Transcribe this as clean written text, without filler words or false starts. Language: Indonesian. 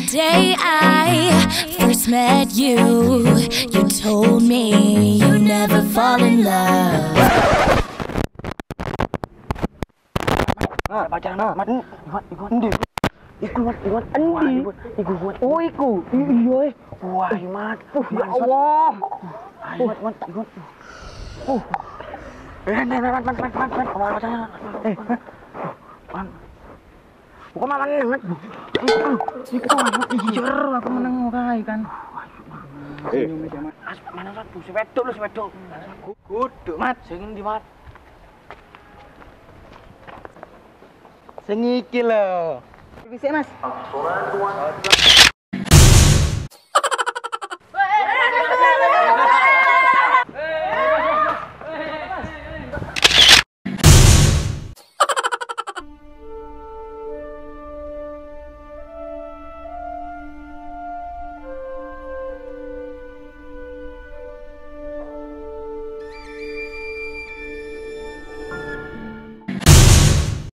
day I first met you, you told me you never fall in love. Pacaran mat. Endi? Iku endi? Iku. Oh, iku. Iya. Wah, mat. Ya Allah. Ayo, mat, ikut. Mat. Bukan maman mat. Iku aku meneng kae kan. Mana mat? Si wedok lu, si wedok. Kudu mat, sing ndi mat? Sing iki lho. Bisa Mas.